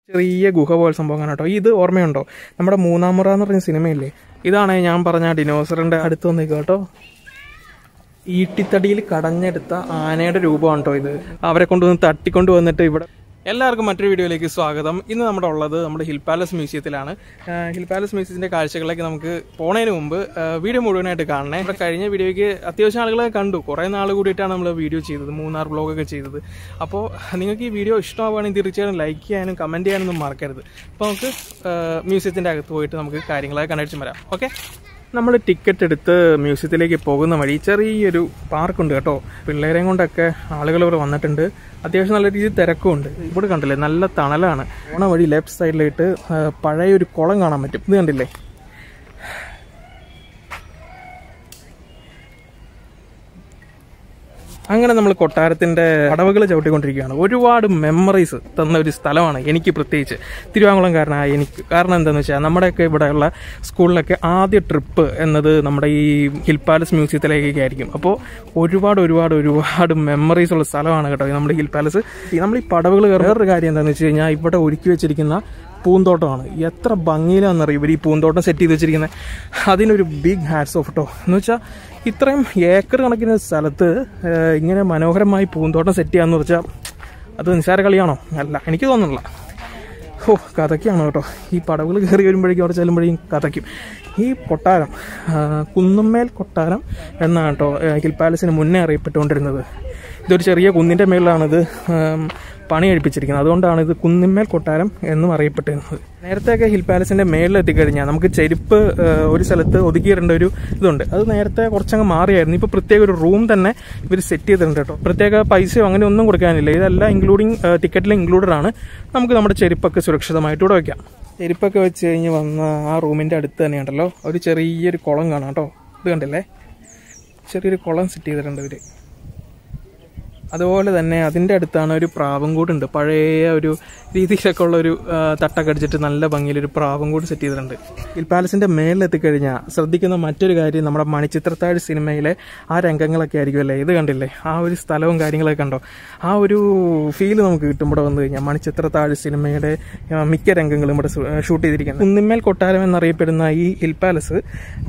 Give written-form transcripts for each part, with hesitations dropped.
ചെറിയ ഗുഹ പോലെ സംഭവം കാണാം കേട്ടോ. ഇത് ഓർമ്മയുണ്ടോ, നമ്മുടെ മൂന്നാം മുറ എന്ന് പറഞ്ഞ സിനിമയില്ലേ, ഇതാണ് ഞാൻ പറഞ്ഞ ഡിനോസറിന്റെ അടുത്ത് വന്നേക്കുക കേട്ടോ. ഈട്ടിത്തടിയിൽ കടഞ്ഞെടുത്ത ആനയുടെ രൂപമാണ് കേട്ടോ ഇത്. അവരെ കൊണ്ടുവന്ന് തട്ടിക്കൊണ്ട് വന്നിട്ട് ഇവിടെ. എല്ലാവർക്കും മറ്റൊരു വീഡിയോയിലേക്ക് സ്വാഗതം. ഇന്ന് നമ്മുടെ ഉള്ളത് നമ്മുടെ ഹിൽ പാലസ് മ്യൂസിയത്തിലാണ്. ഹിൽ പാലസ് മ്യൂസിയത്തിൻ്റെ കാഴ്ചകളിലേക്ക് നമുക്ക് പോണതിന് മുമ്പ് വീഡിയോ മുഴുവനായിട്ട് കാണണേ. ഇവിടെ കഴിഞ്ഞ വീഡിയോയ്ക്ക് അത്യാവശ്യം ആളുകളെ കണ്ടു. കുറേ നാൾ കൂടിയിട്ടാണ് നമ്മൾ വീഡിയോ ചെയ്തത്, മൂന്നാർ വ്ളോഗൊക്കെ ചെയ്തത്. അപ്പോൾ നിങ്ങൾക്ക് ഈ വീഡിയോ ഇഷ്ടമാവുകയാണെങ്കിൽ തീർച്ചയായും ലൈക്ക് ചെയ്യാനും കമൻറ്റ് ചെയ്യാനൊന്നും മറക്കരുത്. അപ്പോൾ നമുക്ക് മ്യൂസിയത്തിൻ്റെ അകത്ത് പോയിട്ട് നമുക്ക് കാര്യങ്ങളൊക്കെ കണ്ടടിച്ച് വരാം. ഓക്കെ, നമ്മൾ ടിക്കറ്റ് എടുത്ത് മ്യൂസിയത്തിലേക്ക് പോകുന്ന വഴി ചെറിയൊരു പാർക്കുണ്ട് കേട്ടോ. പിള്ളേരെയും കൊണ്ടൊക്കെ ആളുകൾ ഇവിടെ വന്നിട്ടുണ്ട്. അത്യാവശ്യം നല്ല രീതിയിൽ തിരക്കുമുണ്ട്. ഇവിടെ കണ്ടില്ലേ, നല്ല തണലാണ്. പോണ വഴി ലെഫ്റ്റ് സൈഡിലായിട്ട് പഴയൊരു കുളം കാണാൻ പറ്റും. ഇത് കണ്ടില്ലേ, അങ്ങനെ നമ്മൾ കൊട്ടാരത്തിൻ്റെ കടവുകൾ ചവിട്ടിക്കൊണ്ടിരിക്കുകയാണ്. ഒരുപാട് മെമ്മറീസ് തന്ന ഒരു സ്ഥലമാണ് എനിക്ക്, പ്രത്യേകിച്ച് തിരുവാങ്കുളംകാരനായ എനിക്ക്. കാരണം എന്താണെന്ന് വെച്ചാൽ നമ്മുടെയൊക്കെ ഇവിടെയുള്ള സ്കൂളിലൊക്കെ ആദ്യ ട്രിപ്പ് എന്നത് നമ്മുടെ ഈ ഹിൽ പാലസ് മ്യൂസിയത്തിലേക്കൊക്കെ ആയിരിക്കും. അപ്പോൾ ഒരുപാട് മെമ്മറീസ് ഉള്ള സ്ഥലമാണ് കേട്ടോ നമ്മുടെ ഹിൽ പാലസ്. നമ്മൾ ഈ പടവുകൾ വേറൊരു കാര്യം എന്താണെന്ന് വെച്ച് കഴിഞ്ഞാൽ ഇവിടെ ഒരുക്കി വെച്ചിരിക്കുന്ന പൂന്തോട്ടമാണ്. എത്ര ഭംഗിയിലാണെന്നറിയും ഇവർ ഈ പൂന്തോട്ടം സെറ്റ് ചെയ്ത് വെച്ചിരിക്കുന്നത്. അതിനൊരു ബിഗ് ഹാറ്റ്സ് ഓഫ് കേട്ടോ. എന്ന് വെച്ചാൽ ഇത്രയും ഏക്കർ കണക്കിന് സ്ഥലത്ത് ഇങ്ങനെ മനോഹരമായി പൂന്തോട്ടം സെറ്റ് ചെയ്യാന്ന് വെച്ചാൽ അത് നിസ്സാര കളിയാണോ? അല്ല, എനിക്ക് തോന്നുന്നില്ല. കഥയ്ക്കാണ് കേട്ടോ. ഈ പടവുകൾ കയറി വരുമ്പോഴേക്കും അവിടെ ചെല്ലുമ്പോഴേക്കും കഥയ്ക്കും. ഈ കൊട്ടാരം കുന്നുമ്മേൽ കൊട്ടാരം എന്നാണ് കേട്ടോ ഹിൽ പാലസിന് മുന്നേ അറിയപ്പെട്ടുകൊണ്ടിരുന്നത്. ഇതൊരു ചെറിയ കുന്നിൻ്റെ മേളിലാണിത് പണി കഴിപ്പിച്ചിരിക്കുന്നത്. അതുകൊണ്ടാണ് ഇത് കുന്നിന്മേൽ കൊട്ടാരം എന്നും അറിയപ്പെട്ടിരുന്നത്. നേരത്തെയൊക്കെ ഹിൽ പാലസിന്റെ മേളിൽ എത്തിക്കഴിഞ്ഞാൽ നമുക്ക് ചെരുപ്പ് ഒരു സ്ഥലത്ത് ഒതുക്കിയിടേണ്ട ഒരു ഇതുണ്ട്. അത് നേരത്തെ കുറച്ചങ്ങ് മാറിയായിരുന്നു. ഇപ്പോൾ പ്രത്യേക ഒരു റൂം തന്നെ ഇവർ സെറ്റ് ചെയ്തിട്ടുണ്ട് കേട്ടോ. പ്രത്യേക പൈസയോ അങ്ങനെ ഒന്നും കൊടുക്കാനില്ല. ഇതെല്ലാം ടിക്കറ്റിൽ ഇൻക്ലൂഡഡ് ആണ്. നമുക്ക് നമ്മുടെ ചെരുപ്പൊക്കെ സുരക്ഷിതമായിട്ട് ഇവിടെ വയ്ക്കാം. ചെരുപ്പൊക്കെ വെച്ച് കഴിഞ്ഞ് വന്ന ആ റൂമിൻ്റെ അടുത്ത് തന്നെയുണ്ടല്ലോ ഒരു ചെറിയൊരു കുളം കാണാം കേട്ടോ. ഇത് കണ്ടില്ലേ, ചെറിയൊരു കുളം സെറ്റ് ചെയ്തിട്ടുണ്ട് ഇവർ. അതുപോലെ തന്നെ അതിൻ്റെ അടുത്താണ് ഒരു പ്രാവും കൂടുണ്ട്. പഴയ ഒരു രീതിയിലൊക്കെ ഉള്ളൊരു തട്ടൊക്കെ അടിച്ചിട്ട് നല്ല ഭംഗിയിലൊരു പ്രാവും കൂട് സെറ്റ് ചെയ്തിട്ടുണ്ട്. ഹിൽ പാലസിൻ്റെ മേളിലെത്തിക്കഴിഞ്ഞാൽ ശ്രദ്ധിക്കുന്ന മറ്റൊരു കാര്യം നമ്മുടെ മണിച്ചിത്രത്താഴ് സിനിമയിലെ ആ രംഗങ്ങളൊക്കെ ആയിരിക്കും അല്ലേ. ഇത് കണ്ടില്ലേ, ആ ഒരു സ്ഥലവും കാര്യങ്ങളൊക്കെ കണ്ടോ. ആ ഒരു ഫീല് നമുക്ക് കിട്ടും ഇവിടെ വന്നു കഴിഞ്ഞാൽ. മണിച്ചിത്രത്താഴ് സിനിമയുടെ മിക്ക രംഗങ്ങളും ഇവിടെ ഷൂട്ട് ചെയ്തിരിക്കുന്നത്. കുന്നിന്മേൽ കൊട്ടാരം എന്നറിയപ്പെടുന്ന ഈ ഹിൽ പാലസ്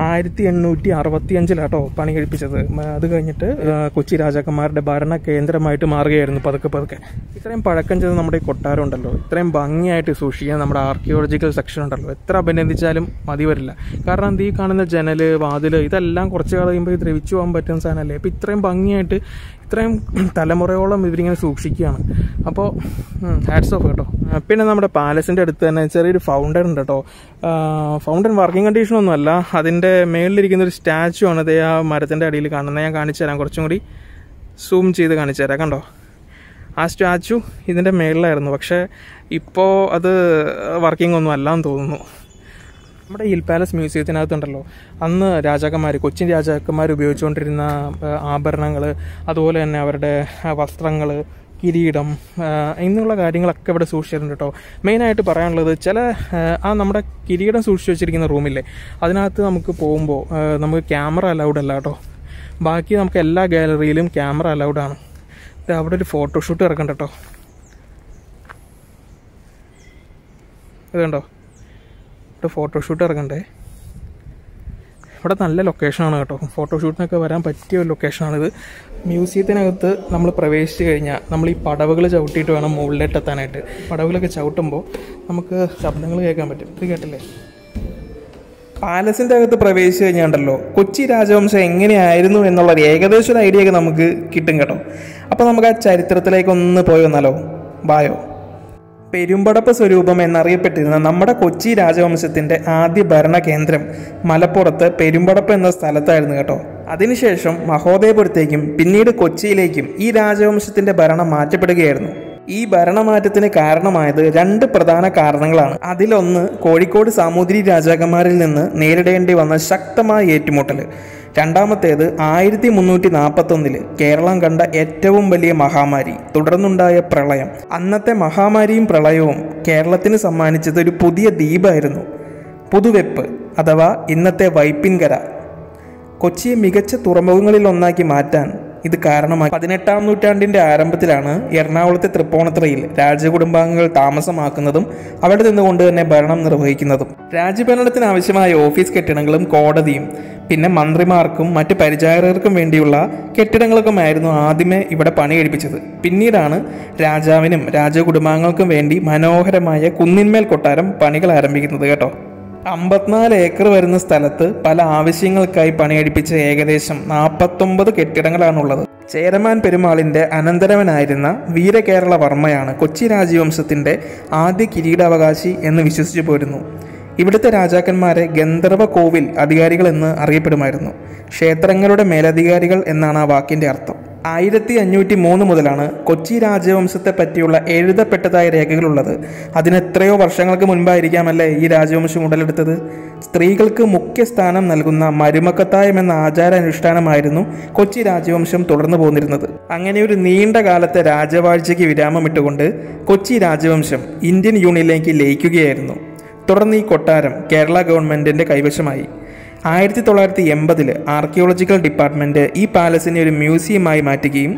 1865 പണി കഴിപ്പിച്ചത്. അത് കഴിഞ്ഞിട്ട് കൊച്ചി രാജാക്കന്മാരുടെ ഭരണ കേന്ദ്രമായിട്ട് മാറുകയായിരുന്നു പതുക്കെ. ഇത്രയും പഴക്കം ചെയ്ത് നമ്മുടെ ഈ കൊട്ടാരം ഉണ്ടല്ലോ, ഇത്രയും ഭംഗിയായിട്ട് സൂക്ഷിക്കാൻ നമ്മുടെ ആർക്കിയോളജിക്കൽ സെക്ഷൻ ഉണ്ടല്ലോ, എത്ര അഭിനന്ദിച്ചാലും മതി വരില്ല. കാരണം ഈ കാണുന്ന ജനല്, വാതില്, ഇതെല്ലാം കുറച്ച് കഴിയുമ്പോൾ ഇത് ദ്രവിച്ചു പോകാൻ പറ്റുന്ന സാധനമല്ലേ. അപ്പോൾ ഇത്രയും ഭംഗിയായിട്ട് ഇത്രയും തലമുറയോളം ഇവരിങ്ങനെ സൂക്ഷിക്കുകയാണ്. അപ്പോൾ ഹാറ്റ്സ് ഓഫ് കേട്ടോ. പിന്നെ നമ്മുടെ പാലസിൻ്റെ അടുത്ത് തന്നെ ചെറിയൊരു ഫൗണ്ടൻ ഉണ്ട് കേട്ടോ. ഫൗണ്ടൻ വർക്കിംഗ് കണ്ടീഷനൊന്നും അല്ല, അതിൻ്റെ മേളിലിരിക്കുന്ന ഒരു സ്റ്റാച്ചു ആണ്. അതേ ആ മരത്തിൻ്റെ അടിയിൽ കാണുന്നത്. ഞാൻ കാണിച്ചു തരാം, കുറച്ചും കൂടി സൂം ചെയ്ത് കാണിച്ചു തരാം. കണ്ടോ, ആ സ്റ്റാച്ചു ഇതിൻ്റെ മേളിലായിരുന്നു. പക്ഷേ ഇപ്പോൾ അത് വർക്കിംഗ് ഒന്നും അല്ലാന്ന് തോന്നുന്നു. നമ്മുടെ ഹിൽ പാലസ് മ്യൂസിയത്തിനകത്തുണ്ടല്ലോ അന്ന് കൊച്ചിൻ രാജാക്കന്മാർ ഉപയോഗിച്ചുകൊണ്ടിരുന്ന ആഭരണങ്ങൾ, അതുപോലെ തന്നെ അവരുടെ വസ്ത്രങ്ങൾ, കിരീടം, എന്നുള്ള കാര്യങ്ങളൊക്കെ ഇവിടെ സൂക്ഷിച്ചിട്ടുണ്ട് കേട്ടോ. മെയിനായിട്ട് പറയാനുള്ളത് നമ്മുടെ കിരീടം സൂക്ഷിച്ച് വെച്ചിരിക്കുന്ന റൂമില്ലേ, അതിനകത്ത് നമുക്ക് പോകുമ്പോൾ നമുക്ക് ക്യാമറ അലൗഡ് അല്ല കേട്ടോ. ബാക്കി നമുക്ക് എല്ലാ ഗാലറിയിലും ക്യാമറ അലൗഡ് ആണ്. അവിടെ ഒരു ഫോട്ടോഷൂട്ട് ഇറക്കണ്ട കേട്ടോ. ഇതുണ്ടോ, ഇവിടെ ഫോട്ടോഷൂട്ട് ഇറക്കണ്ടേ. ഇവിടെ നല്ല ലൊക്കേഷനാണ് കേട്ടോ. ഫോട്ടോഷൂട്ടിനൊക്കെ വരാൻ പറ്റിയ ഒരു ലൊക്കേഷനാണിത്. മ്യൂസിയത്തിനകത്ത് നമ്മൾ പ്രവേശിച്ച് കഴിഞ്ഞാൽ നമ്മൾ ഈ പടവുകൾ ചവിട്ടിയിട്ട് വേണം മുകളിലേക്ക് എത്താനായിട്ട്. പടവുകളൊക്കെ ചവിട്ടുമ്പോൾ നമുക്ക് ശബ്ദങ്ങൾ കേൾക്കാൻ പറ്റും. ഇത് കേട്ടില്ലേ, പാലസിൻ്റെ അകത്ത് പ്രവേശിച്ച് കഴിഞ്ഞാണ്ടല്ലോ കൊച്ചി രാജവംശം എങ്ങനെയായിരുന്നു എന്നുള്ളൊരു ഏകദേശം ഒരു ഐഡിയ ഒക്കെ നമുക്ക് കിട്ടും കേട്ടോ. അപ്പോൾ നമുക്ക് ആ ചരിത്രത്തിലേക്ക് ഒന്ന് പോയി വന്നാലോ, ബായോ. പെരുമ്പടപ്പ് സ്വരൂപം എന്നറിയപ്പെട്ടിരുന്ന നമ്മുടെ കൊച്ചി രാജവംശത്തിൻ്റെ ആദ്യ ഭരണകേന്ദ്രം മലപ്പുറത്ത് പെരുമ്പടപ്പ് എന്ന സ്ഥലത്തായിരുന്നു കേട്ടോ. അതിനുശേഷം മഹോദയപുരത്തേക്കും പിന്നീട് കൊച്ചിയിലേക്കും ഈ രാജവംശത്തിൻ്റെ ഭരണം മാറ്റപ്പെടുകയായിരുന്നു. ഈ ഭരണമാറ്റത്തിന് കാരണമായത് 2 പ്രധാന കാരണങ്ങളാണ്. അതിലൊന്ന് കോഴിക്കോട് സാമൂതിരി രാജാക്കന്മാരിൽ നിന്ന് നേരിടേണ്ടി വന്ന ശക്തമായ ഏറ്റുമുട്ടൽ. രണ്ടാമത്തേത് 1341 കേരളം കണ്ട ഏറ്റവും വലിയ മഹാമാരി, തുടർന്നുണ്ടായ പ്രളയം. അന്നത്തെ മഹാമാരിയും പ്രളയവും കേരളത്തിന് സമ്മാനിച്ചത് ഒരു പുതിയ ദ്വീപായിരുന്നു, പുതുവെപ്പ് അഥവാ ഇന്നത്തെ വൈപ്പിൻകര. കൊച്ചിയെ മികച്ച തുറമുഖങ്ങളിൽ ഒന്നാക്കി മാറ്റാൻ ഇത് കാരണമായി 18-ാം നൂറ്റാണ്ടിൻ്റെ ആരംഭത്തിലാണ് എറണാകുളത്തെ തൃപ്പൂണിത്തുറയിൽ രാജകുടുംബാംഗങ്ങൾ താമസമാക്കുന്നതും അവിടെ നിന്നുകൊണ്ട് തന്നെ ഭരണം നിർവഹിക്കുന്നതും. രാജ്യഭരണത്തിന് ആവശ്യമായ ഓഫീസ് കെട്ടിടങ്ങളും കോടതിയും പിന്നെ മന്ത്രിമാർക്കും മറ്റ് പരിചാരകർക്കും വേണ്ടിയുള്ള കെട്ടിടങ്ങൾക്കുമായിരുന്നു ആദ്യമേ ഇവിടെ പണി കഴിപ്പിച്ചത്. പിന്നീടാണ് രാജാവിനും രാജകുടുംബാംഗങ്ങൾക്കും വേണ്ടി മനോഹരമായ കുന്നിന്മേൽ കൊട്ടാരം പണികൾ ആരംഭിക്കുന്നത് കേട്ടോ. 54 ഏക്കർ വരുന്ന സ്ഥലത്ത് പല ആവശ്യങ്ങൾക്കായി പണികഴിപ്പിച്ച ഏകദേശം 49 കെട്ടിടങ്ങളാണുള്ളത്. ചേരമാൻ പെരുമാളിൻ്റെ അനന്തരവനായിരുന്ന വീരകേരളവർമ്മയാണ് കൊച്ചി രാജവംശത്തിൻ്റെ ആദ്യ കിരീടാവകാശി എന്ന് വിശ്വസിച്ചു പോരുന്നു. ഇവിടുത്തെ രാജാക്കന്മാരെ ഗന്ധർവ കോവിൽ അധികാരികൾ എന്ന് അറിയപ്പെടുമായിരുന്നു. ക്ഷേത്രങ്ങളുടെ മേലധികാരികൾ എന്നാണ് ആ വാക്കിൻ്റെ അർത്ഥം. 1503 മുതലാണ് കൊച്ചി രാജവംശത്തെ പറ്റിയുള്ള എഴുതപ്പെട്ടതായ രേഖകളുള്ളത്. അതിനെത്രയോ വർഷങ്ങൾക്ക് മുൻപായിരിക്കാമല്ലേ ഈ രാജവംശം ഉടലെടുത്തത്. സ്ത്രീകൾക്ക് മുഖ്യ സ്ഥാനം നൽകുന്ന മരുമക്കത്തായം എന്ന ആചാരാനുഷ്ഠാനമായിരുന്നു കൊച്ചി രാജവംശം തുടർന്നു പോന്നിരുന്നത്. അങ്ങനെ ഒരു നീണ്ട കാലത്തെ രാജവാഴ്ചയ്ക്ക് വിരാമമിട്ടുകൊണ്ട് കൊച്ചി രാജവംശം ഇന്ത്യൻ യൂണിയനിലേക്ക് ലയിക്കുകയായിരുന്നു. തുടർന്ന് ഈ കൊട്ടാരം കേരള ഗവൺമെൻറ്റിൻ്റെ കൈവശമായി. 1980 ആർക്കിയോളജിക്കൽ ഡിപ്പാർട്ട്മെൻറ്റ് ഈ പാലസിനെ ഒരു മ്യൂസിയമായി മാറ്റുകയും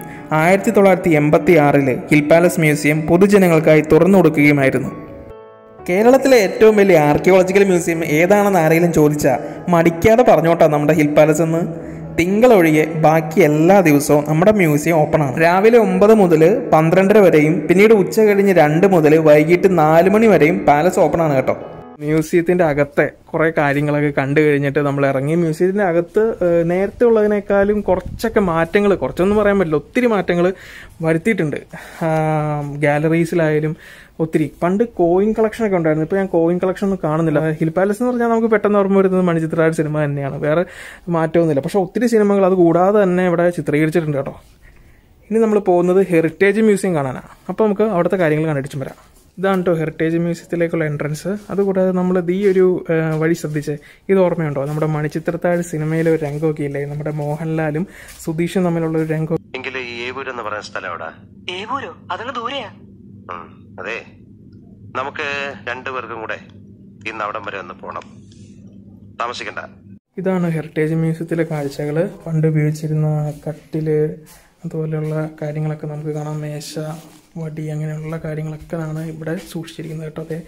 1986 ഹിൽ പാലസ് മ്യൂസിയം പൊതുജനങ്ങൾക്കായി തുറന്നു കൊടുക്കുകയുമായിരുന്നു. കേരളത്തിലെ ഏറ്റവും വലിയ ആർക്കിയോളജിക്കൽ മ്യൂസിയം ഏതാണെന്ന് ആരെങ്കിലും ചോദിച്ചാൽ മടിക്കാതെ പറഞ്ഞോട്ടാ നമ്മുടെ ഹിൽ പാലസ് എന്ന്. തിങ്കളൊഴികെ ബാക്കി എല്ലാ ദിവസവും നമ്മുടെ മ്യൂസിയം ഓപ്പണാണ്. രാവിലെ 9 മുതൽ 12:30 വരെയും പിന്നീട് ഉച്ച കഴിഞ്ഞ് 2 മുതൽ വൈകിട്ട് 4 മണി വരെയും പാലസ് ഓപ്പണാണ് കേട്ടോ. മ്യൂസിയത്തിൻ്റെ അകത്തെ കുറേ കാര്യങ്ങളൊക്കെ കണ്ടു കഴിഞ്ഞിട്ട് നമ്മൾ ഇറങ്ങി. മ്യൂസിയത്തിൻ്റെ അകത്ത് നേരത്തെ ഉള്ളതിനേക്കാളും കുറച്ചൊക്കെ മാറ്റങ്ങൾ, കുറച്ചൊന്നും പറയാൻ പറ്റില്ല, ഒത്തിരി മാറ്റങ്ങൾ വരുത്തിയിട്ടുണ്ട്. ഗാലറീസിലായാലും ഒത്തിരി. പണ്ട് കോയിൻ കളക്ഷനൊക്കെ ഉണ്ടായിരുന്നു, ഇപ്പോൾ ഞാൻ കോയിൻ കളക്ഷൻ ഒന്നും കാണുന്നില്ല. ഹിൽ പാലസ് എന്ന് പറഞ്ഞാൽ നമുക്ക് പെട്ടെന്ന് ഓർമ്മ വരുന്നത് മണിച്ചിത്രത്താഴ് സിനിമ തന്നെയാണ്, വേറെ മാറ്റമൊന്നുമില്ല. പക്ഷേ ഒത്തിരി സിനിമകൾ അത് കൂടാതെ തന്നെ ഇവിടെ ചിത്രീകരിച്ചിട്ടുണ്ട് കേട്ടോ. ഇനി നമ്മൾ പോകുന്നത് ഹെറിറ്റേജ് മ്യൂസിയം കാണാനാണ്. അപ്പോൾ നമുക്ക് അവിടുത്തെ കാര്യങ്ങൾ കണ്ടടിച്ചും വരാം. ഇതാണ് കേട്ടോ ഹെറിറ്റേജ് മ്യൂസിയത്തിലേക്കുള്ള എൻട്രൻസ്. അതുകൂടാതെ നമ്മൾ ഈ ഒരു വഴി ശ്രദ്ധിച്ച് ഇത് ഓർമ്മയുണ്ടോ, നമ്മുടെ മണിച്ചിത്രത്താഴ് സിനിമയിലെ ഒരു രംഗമൊക്കെ ഇല്ലേ, നമ്മുടെ മോഹൻലാലും സുധീഷും തമ്മിലുള്ള ഒരു രംഗം. അതെ, നമുക്ക് രണ്ടുപേർക്കും കൂടെ ഇന്ന് അവിടം വരെ ഒന്ന് പോകണം, താമസിക്കണ്ട. ഇതാണ് ഹെറിറ്റേജ് മ്യൂസിയത്തിലെ കാഴ്ചകൾ. പണ്ട് ഉപയോഗിച്ചിരുന്ന കട്ടില് അതുപോലെയുള്ള കാര്യങ്ങളൊക്കെ നമുക്ക് കാണാം. മേശ, വടി, അങ്ങനെയുള്ള കാര്യങ്ങളൊക്കെ ആണ് ഇവിടെ സൂക്ഷിച്ചിരിക്കുന്നത് കേട്ടോ. അതെ,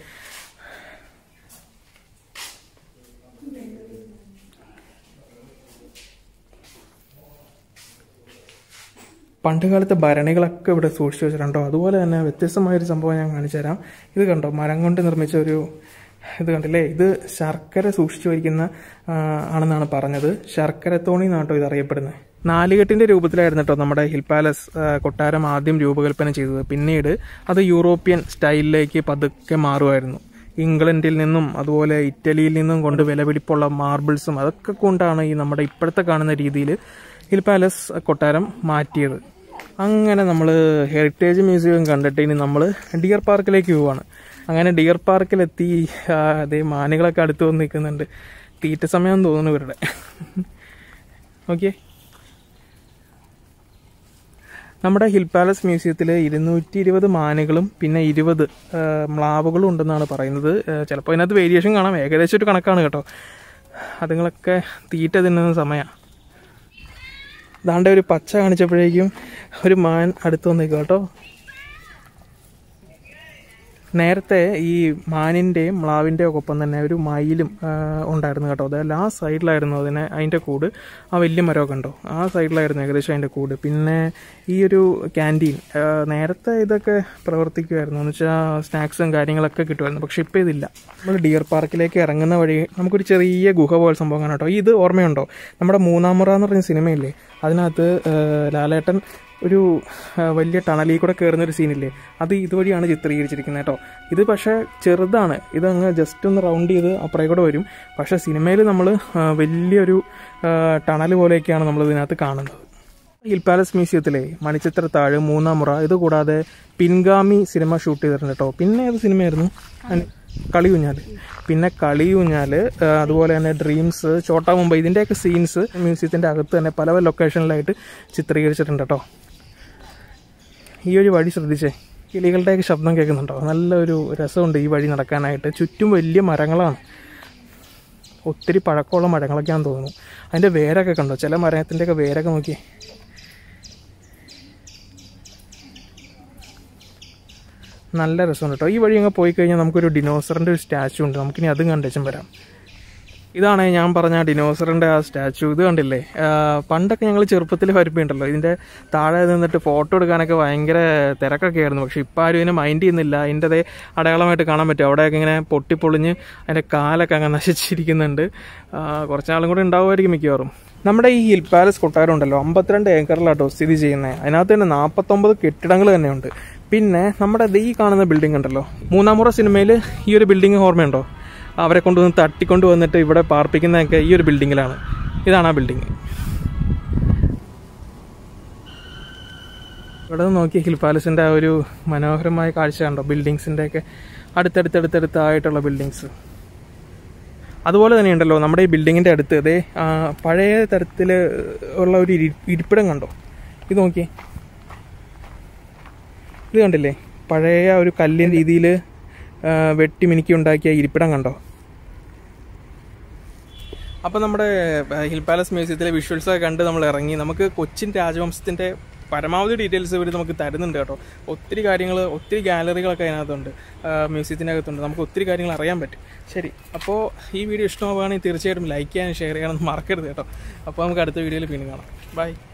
പണ്ടുകാലത്തെ ഭരണികളൊക്കെ ഇവിടെ സൂക്ഷിച്ചു വെച്ചിട്ടുണ്ടോ. അതുപോലെ തന്നെ വ്യത്യസ്തമായൊരു സംഭവം ഞാൻ കാണിച്ചു തരാം. ഇത് കണ്ടോ, മരം കൊണ്ട് നിർമ്മിച്ച ഒരു ഇത് കണ്ടില്ലേ, ഇത് ശർക്കര സൂക്ഷിച്ചു വയ്ക്കുന്ന ആണെന്നാണ് പറഞ്ഞത്. ശർക്കര തോണി എന്നാട്ടോ ഇത് അറിയപ്പെടുന്നത്. 4 കെട്ടിൻ്റെ രൂപത്തിലായിരുന്നു കേട്ടോ നമ്മുടെ ഹിൽ പാലസ് കൊട്ടാരം ആദ്യം രൂപകൽപ്പന ചെയ്തത്. പിന്നീട് അത് യൂറോപ്യൻ സ്റ്റൈലിലേക്ക് പതുക്കെ മാറുമായിരുന്നു. ഇംഗ്ലണ്ടിൽ നിന്നും അതുപോലെ ഇറ്റലിയിൽ നിന്നും കൊണ്ട് വിലപിടിപ്പുള്ള മാർബിൾസും അതൊക്കെ കൊണ്ടാണ് ഈ നമ്മുടെ ഇപ്പോഴത്തെ കാണുന്ന രീതിയിൽ ഹിൽ പാലസ് കൊട്ടാരം മാറ്റിയത്. അങ്ങനെ നമ്മൾ ഹെറിറ്റേജ് മ്യൂസിയം കണ്ടിട്ട് ഇനി നമ്മൾ ഡിയർ പാർക്കിലേക്ക് പോവാണ്. അങ്ങനെ ഡിയർ പാർക്കിലെത്തി. അതേ മാനുകളൊക്കെ അടുത്ത് വന്ന് നിൽക്കുന്നുണ്ട്. തീറ്റ സമയം തോന്നുന്നു ഇവരുടെ. ഓക്കെ, നമ്മുടെ ഹിൽ പാലസ് മ്യൂസിയത്തിൽ 220 മാനുകളും പിന്നെ 20 മ്ലാവുകളും ഉണ്ടെന്നാണ് പറയുന്നത്. ചിലപ്പോൾ അതിനകത്ത് വേരിയേഷൻ കാണാം, ഏകദേശം ഒരു കണക്കാണ് കേട്ടോ. അതുങ്ങളൊക്കെ തീറ്റ തിന്നുന്ന സമയമാണ്. ദാണ്ടെ ഒരു പച്ച കാണിച്ചപ്പോഴേക്കും ഒരു മാൻ അടുത്ത് വന്നേക്കും കേട്ടോ. നേരത്തെ ഈ മാനിൻ്റെയും മ്ലാവിൻ്റെയും ഒപ്പം തന്നെ ഒരു മയിലും ഉണ്ടായിരുന്നു കേട്ടോ. അതെല്ലാം ആ സൈഡിലായിരുന്നു അതിൻ്റെ കൂട്. ആ വലിയ മരമൊക്കെ ഉണ്ടോ, ആ സൈഡിലായിരുന്നു ഏകദേശം അതിൻ്റെ കൂട്. പിന്നെ ഈ ഒരു ക്യാൻറ്റീൻ നേരത്തെ ഇതൊക്കെ പ്രവർത്തിക്കുമായിരുന്നു, എന്ന് വെച്ചാൽ സ്നാക്സും കാര്യങ്ങളൊക്കെ കിട്ടുമായിരുന്നു. പക്ഷെ ഇപ്പോൾ ഇതില്ല. നമ്മൾ ഡിയർ പാർക്കിലേക്ക് ഇറങ്ങുന്ന വഴി നമുക്കൊരു ചെറിയ ഗുഹ പോലെ സംഭവം കാണാം കേട്ടോ. ഇത് ഓർമ്മയുണ്ടോ, നമ്മുടെ മൂന്നാം മുറ എന്ന് പറഞ്ഞ സിനിമയില്ലേ, അതിനകത്ത് ലാലേട്ടൻ ഒരു വലിയ ടണലിൽ കൂടെ കയറുന്നൊരു സീനില്ലേ, അത് ഇതുവഴിയാണ് ചിത്രീകരിച്ചിരിക്കുന്നത് കേട്ടോ. ഇത് പക്ഷേ ചെറുതാണ്, ഇതങ്ങ് ജസ്റ്റ് ഒന്ന് റൗണ്ട് ചെയ്ത് അപ്പുറേ കൂടെ വരും. പക്ഷേ സിനിമയിൽ നമ്മൾ വലിയൊരു ടണൽ പോലെയൊക്കെയാണ് നമ്മൾ ഇതിനകത്ത് കാണുന്നത്. ഹിൽ പാലസ് മ്യൂസിയത്തിലെ മണിച്ചിത്രത്താഴ്, മൂന്നാം മുറ, ഇതുകൂടാതെ പിൻഗാമി സിനിമ ഷൂട്ട് ചെയ്തിട്ടുണ്ട് കേട്ടോ. പിന്നെ ഏത് സിനിമയായിരുന്നു, കളിയൂഞ്ഞാൽ, പിന്നെ കളിയൂഞ്ഞാൽ, അതുപോലെ തന്നെ ഡ്രീംസ്, ചോട്ടാ മുംബൈ, ഇതിൻ്റെയൊക്കെ സീൻസ് മ്യൂസിയത്തിൻ്റെ അകത്ത് തന്നെ പല ലൊക്കേഷനിലായിട്ട് ചിത്രീകരിച്ചിട്ടുണ്ട് കേട്ടോ. ഈ ഒരു വഴി ശ്രദ്ധിച്ചേ, കിളികളുടെയൊക്കെ ശബ്ദം കേൾക്കുന്നുണ്ടോ, നല്ലൊരു രസമുണ്ട് ഈ വഴി നടക്കാനായിട്ട്. ചുറ്റും വലിയ മരങ്ങളാണ്, ഒത്തിരി പഴക്കമുള്ള മരങ്ങളൊക്കെയാണെന്ന് തോന്നുന്നു. അതിൻ്റെ വേരൊക്കെ കണ്ടോ, ചില മരത്തിൻ്റെയൊക്കെ വേരൊക്കെ നോക്കി നല്ല രസമുണ്ട് കേട്ടോ. ഈ വഴി അങ്ങ് പോയി കഴിഞ്ഞാൽ നമുക്കൊരു ഡിനോസറിൻ്റെ ഒരു സ്റ്റാച്ചു ഉണ്ട്. നമുക്കിനി അതും കണ്ടേച്ചും വരാം. ഇതാണ് ഞാൻ പറഞ്ഞ ഡിനോസറിൻ്റെ ആ സ്റ്റാച്ചു. ഇത് കണ്ടില്ലേ, പണ്ടൊക്കെ ഞങ്ങൾ ചെറുപ്പത്തിൽ വരുമ്പോണ്ടല്ലോ ഇതിൻ്റെ താഴെ നിന്നിട്ട് ഫോട്ടോ എടുക്കാനൊക്കെ ഭയങ്കര തിരക്കൊക്കെ ആയിരുന്നു. പക്ഷേ ഇപ്പോൾ ആരും ഇതിനെ മൈൻഡ് ചെയ്യുന്നില്ല. അതിൻ്റെതേ അടയാളമായിട്ട് കാണാൻ പറ്റും. അവിടെയൊക്കെ ഇങ്ങനെ പൊട്ടിപ്പൊളിഞ്ഞ് അതിൻ്റെ കാലൊക്കെ അങ്ങ് നശിച്ചിരിക്കുന്നുണ്ട്. കുറച്ച് നാളും കൂടെ ഉണ്ടാവുമായിരിക്കും മിക്കവാറും. നമ്മുടെ ഈ ഹിൽ പാലസ് കൊട്ടാരം ഉണ്ടല്ലോ 52 ഏക്കറിലാട്ടോ സ്ഥിതി ചെയ്യുന്നത്. അതിനകത്ത് തന്നെ 49 കെട്ടിടങ്ങൾ തന്നെയുണ്ട്. പിന്നെ നമ്മുടെ ഈ കാണുന്ന ബിൽഡിംഗ് ഉണ്ടല്ലോ, മൂന്നാം മുറ സിനിമയിൽ ഈ ഒരു ബിൽഡിംഗ് ഓർമ്മയുണ്ടോ? അവരെ കൊണ്ടുവന്ന് തട്ടിക്കൊണ്ട് വന്നിട്ട് ഇവിടെ പാർപ്പിക്കുന്നതൊക്കെ ഈ ഒരു ബിൽഡിങ്ങിലാണ്. ഇതാണ് ആ ബിൽഡിങ്. ഇവിടെ നിന്ന് നോക്കി ഹിൽ പാലസിൻ്റെ ആ ഒരു മനോഹരമായ കാഴ്ച കണ്ടോ, ബിൽഡിങ്സിൻ്റെയൊക്കെ അടുത്തടുത്തായിട്ടുള്ള ബിൽഡിങ്സ്. അതുപോലെ തന്നെ ഉണ്ടല്ലോ നമ്മുടെ ഈ ബിൽഡിങ്ങിൻ്റെ അടുത്ത് ഇതേ പഴയ തരത്തിൽ ഉള്ള ഒരു ഇരിപ്പിടം കണ്ടോ. ഇത് നോക്കിയേ, ഇത് കണ്ടില്ലേ, പഴയ ഒരു കല്ലിൻ രീതിയിൽ വെട്ടി മിനുക്കി ഉണ്ടാക്കിയ ഇരിപ്പിടം കണ്ടോ. അപ്പോൾ നമ്മുടെ ഹിൽ പാലസ് മ്യൂസിയത്തിലെ വിഷ്വൽസൊക്കെ കണ്ട് നമ്മൾ ഇറങ്ങി. നമുക്ക് കൊച്ചിൻ രാജവംശത്തിൻ്റെ പരമാവധി ഡീറ്റെയിൽസ് ഇവർ നമുക്ക് തരുന്നുണ്ട് കേട്ടോ. ഒത്തിരി കാര്യങ്ങൾ, ഒത്തിരി ഗാലറികളൊക്കെ അതിനകത്തുണ്ട്, മ്യൂസിയത്തിൻ്റെ നമുക്ക് ഒത്തിരി കാര്യങ്ങൾ അറിയാൻ പറ്റും. ശരി, അപ്പോൾ ഈ വീഡിയോ ഇഷ്ടമാവുകയാണെങ്കിൽ തീർച്ചയായിട്ടും ലൈക്ക് ചെയ്യാനും ഷെയർ ചെയ്യാനൊന്നും മറക്കരുത് കേട്ടോ. അപ്പോൾ നമുക്ക് അടുത്ത വീഡിയോയിൽ പിന്നെ കാണാം. ബൈ.